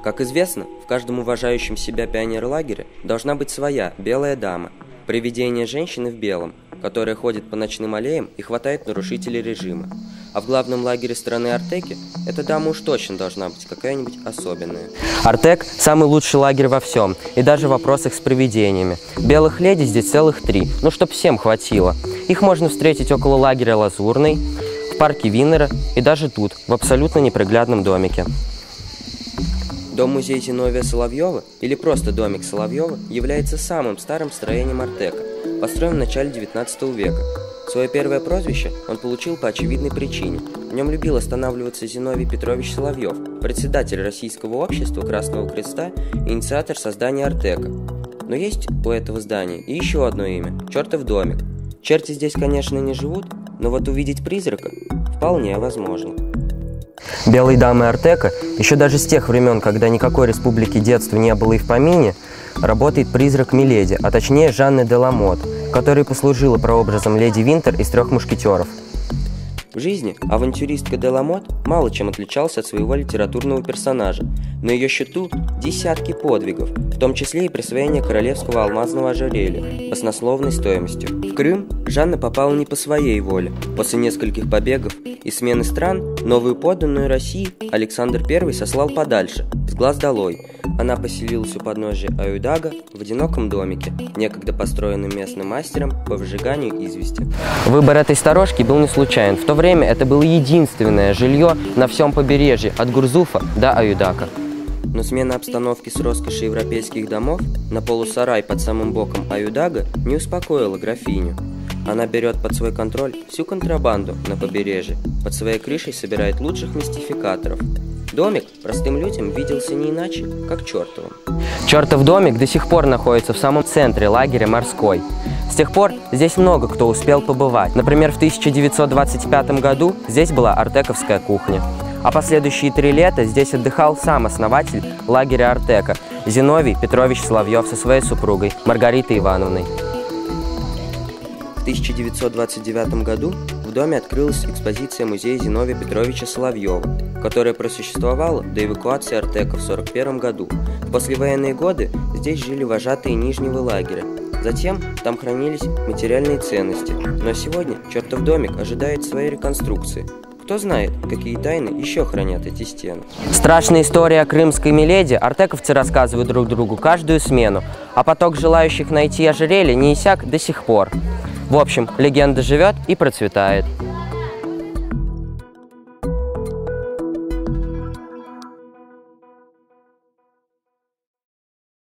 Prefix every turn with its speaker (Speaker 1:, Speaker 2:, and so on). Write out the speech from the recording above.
Speaker 1: Как известно, в каждом уважающем себя пионерлагере должна быть своя белая дама, привидение женщины в белом, которая ходит по ночным аллеям и хватает нарушителей режима. А в главном лагере страны Артеки эта дама уж точно должна быть какая-нибудь особенная.
Speaker 2: Артек – самый лучший лагерь во всем, и даже в вопросах с привидениями. Белых леди здесь целых 3, ну чтоб всем хватило. Их можно встретить около лагеря Лазурный, в парке Виннера и даже тут, в абсолютно неприглядном домике.
Speaker 1: Дом-музей Зиновия Соловьева, или просто домик Соловьева, является самым старым строением Артека, построен в начале 19 века. Свое первое прозвище он получил по очевидной причине. В нем любил останавливаться Зиновий Петрович Соловьев, председатель Российского общества Красного Креста и инициатор создания Артека. Но есть у этого здания и еще одно имя – чертов домик. Черти здесь, конечно, не живут, но вот увидеть призрака вполне возможно.
Speaker 2: Белые дамы Артека, еще даже с тех времен, когда никакой республики детства не было и в помине, работает призрак Миледи, а точнее Жанны де ла Мот, которая послужила прообразом леди Винтер из «Трех мушкетеров».
Speaker 1: В жизни авантюристка де ла Мот мало чем отличался от своего литературного персонажа. На ее счету десятки подвигов, в том числе и присвоение королевского алмазного ожерелья баснословной стоимостью. В Крым Жанна попала не по своей воле. После нескольких побегов и смены стран новую подданную России Александр I сослал подальше, с глаз долой. Она поселилась у подножия Аюдага в одиноком домике, некогда построенном местным мастером по выжиганию извести.
Speaker 2: Выбор этой сторожки был не случайен. В то время это было единственное жилье на всем побережье, от Гурзуфа до Аюдака.
Speaker 1: Но смена обстановки с роскошью европейских домов на полусарай под самым боком Аюдага не успокоила графиню. Она берет под свой контроль всю контрабанду на побережье, под своей крышей собирает лучших мистификаторов. Домик простым людям виделся не иначе, как чертовым.
Speaker 2: Чертов домик до сих пор находится в самом центре лагеря Морской. С тех пор здесь много кто успел побывать. Например, в 1925 году здесь была артековская кухня. А последующие 3 лета здесь отдыхал сам основатель лагеря Артека Зиновий Петрович Соловьев со своей супругой Маргаритой Ивановной.
Speaker 1: В 1929 году в доме открылась экспозиция музея Зиновия Петровича Соловьева, которая просуществовала до эвакуации Артека в 1941 году. В послевоенные годы здесь жили вожатые Нижнего лагеря. Затем там хранились материальные ценности, но сегодня чертов домик ожидает своей реконструкции. Кто знает, какие тайны еще хранят эти стены.
Speaker 2: Страшная история о крымской Миледи артековцы рассказывают друг другу каждую смену, а поток желающих найти ожерелье не иссяк до сих пор. В общем, легенда живет и процветает.